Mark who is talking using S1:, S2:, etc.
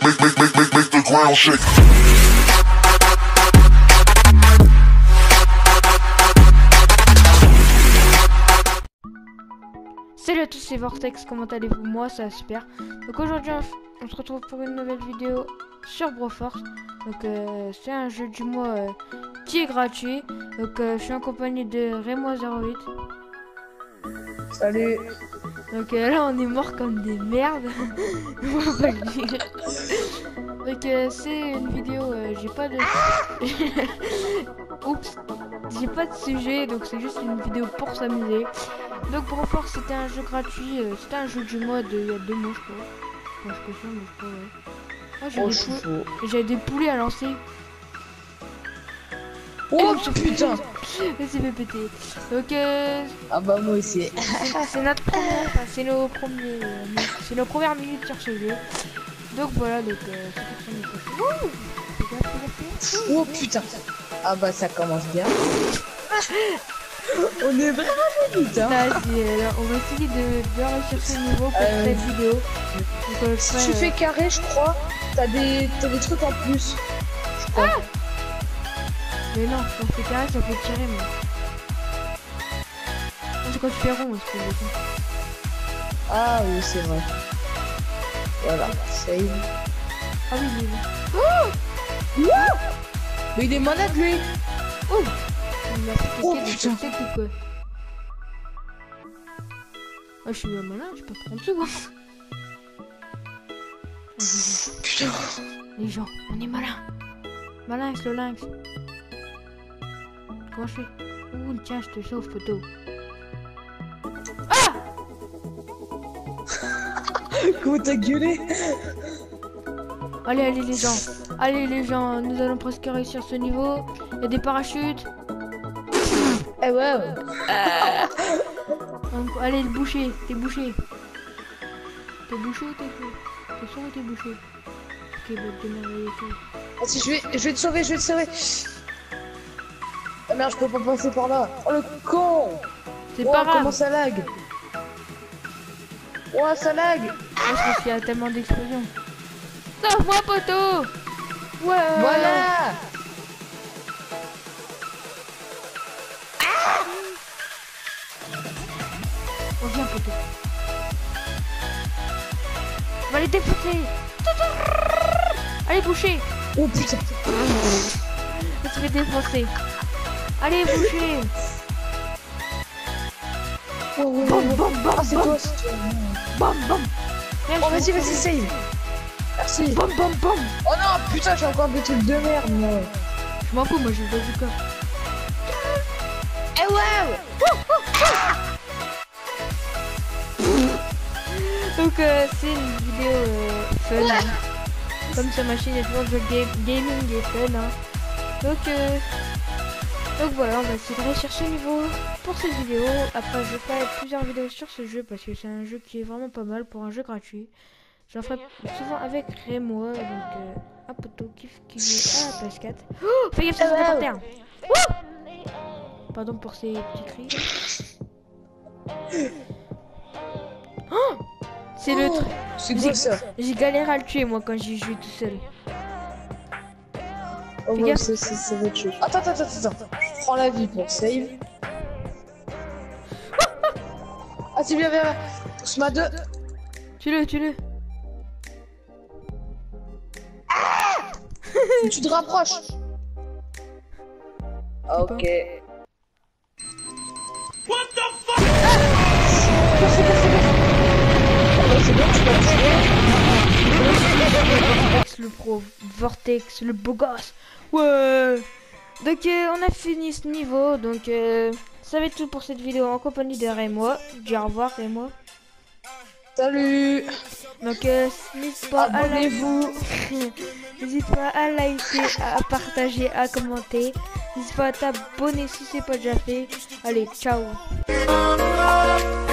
S1: Make the ground shake.
S2: Salut à tous, c'est Vortex, comment allez-vous? Moi ça va super. Donc aujourd'hui on se retrouve pour une nouvelle vidéo sur Broforce. Donc c'est un jeu du mois qui est gratuit. Donc je suis en compagnie de Remo08.
S3: Salut.
S2: Donc là on est mort comme des merdes. On va pas le dire. Donc c'est une vidéo, j'ai pas de... Oups, j'ai pas de sujet, donc c'est juste une vidéo pour s'amuser. Donc Broforce c'était un jeu gratuit, c'était un jeu du mois il y a 2 mois je crois. Enfin, je suis pas sûr, mais je crois ouais. Moi j'ai des poulets à lancer.
S3: Oh putain.
S2: C'est fait péter. Donc
S3: ah bah moi aussi.
S2: c'est notre première, enfin, c'est nos premières minutes sur ce jeu. Donc voilà, donc
S3: oh putain. Ah bah ça commence bien. On est vraiment vite hein.
S2: On va essayer de réussir ce niveau pour cette vidéo. Donc,
S3: si tu fais carré je crois, t'as des trucs en plus. Je crois.
S2: Mais non, quand tu fais carré ça peut tirer moi. C'est quand tu fais rond aussi.
S3: Ah oui c'est vrai. Voilà, save.
S2: Ah oui, oui.
S3: Oh mais il est malade lui.
S2: Oh il a fait
S3: oh
S2: putain ou quoi. Ah je suis malin, je peux prendre tout hein.
S3: Putain.
S2: Les gens, on est malin. Malin avec le lynx. Comment je fais? Ouh tiens je te sauve photo. Ah
S3: Comment t'as gueulé?
S2: Allez les gens. Allez les gens, nous allons presque réussir ce niveau. Il y a des parachutes.
S3: Eh ouais.
S2: Donc, allez le boucher, t'es bouché. T'es bouché ou t'es sûr ou t'es bouché? Ok bah t'es merveilleux.
S3: Si je vais te sauver, Ah merde je peux pas passer par là. Oh le con.
S2: C'est pas grave.
S3: Comment ça lag? Oh ça lag.
S2: Parce qu'il y a tellement d'explosions. Sauve-moi poteau. Ouais.
S3: Voilà.
S2: On vient poteau. On va les défoncer. Allez boucher.
S3: Oh putain.
S2: On se fait défoncer. Allez boucher.
S3: Oh,
S2: Bam bam bam.
S3: Ah c'est toi, c'est toi.
S2: Bam bam.
S3: Oh vas-y save. Merci.
S2: Bam bam bam.
S3: Oh non putain j'ai encore des trucs de merde moi.
S2: Je m'en fous, moi j'ai le bazooka.
S3: Eh ouais.
S2: Donc c'est une vidéo fun hein. Comme sur ma chaîne il y a toujours le gaming et fun hein. Donc voilà, on va essayer de rechercher le niveau pour cette vidéo. Après je ferai plusieurs vidéos sur ce jeu parce que c'est un jeu qui est vraiment pas mal pour un jeu gratuit. J'en ferai souvent avec Remo, donc un poteau qui est à la PS4. Oh, fais gaffe, ça se met par terre. Pardon pour ces petits cris. Oh, c'est le truc.
S3: C'est quoi ça?
S2: J'ai galéré à le tuer moi quand j'ai joué tout seul.
S3: Oh ouais, c'est votre chose. Attends. Je prends la vie pour save. Ah c'est bien. Sma 2.
S2: Tue-le.
S3: Tu te rapproches. Ok.
S1: What the fuck?
S3: C'est bon, tu vas tuer.
S2: Le pro, Vortex, le beau gosse. Ouais. Donc on a fini ce niveau. Donc ça va être tout pour cette vidéo en compagnie de Remo. Dis au revoir Remo.
S3: Salut.
S2: Donc n'hésite pas à
S3: abonnez-vous.
S2: N'hésite pas à liker, à partager, à commenter. N'hésite pas à t'abonner si c'est pas déjà fait. Allez, ciao.